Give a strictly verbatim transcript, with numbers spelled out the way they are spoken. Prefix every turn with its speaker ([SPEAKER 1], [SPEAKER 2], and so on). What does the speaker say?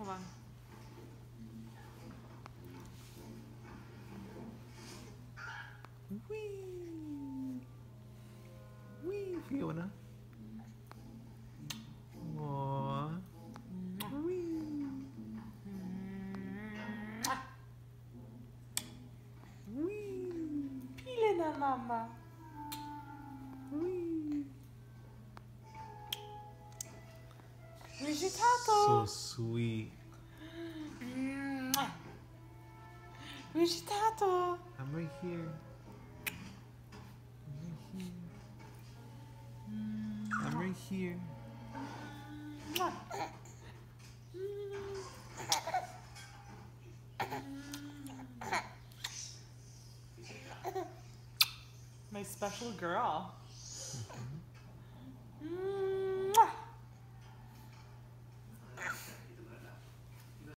[SPEAKER 1] Hold on.
[SPEAKER 2] Wee! Wee, Fiona. Aww. Wee! Wee!
[SPEAKER 1] Pile na mama.
[SPEAKER 2] Wee!
[SPEAKER 1] Where's your tato?
[SPEAKER 2] So sweet.
[SPEAKER 1] Where's your tato?
[SPEAKER 2] I'm right here. I'm right here. I'm right here.
[SPEAKER 1] My special girl.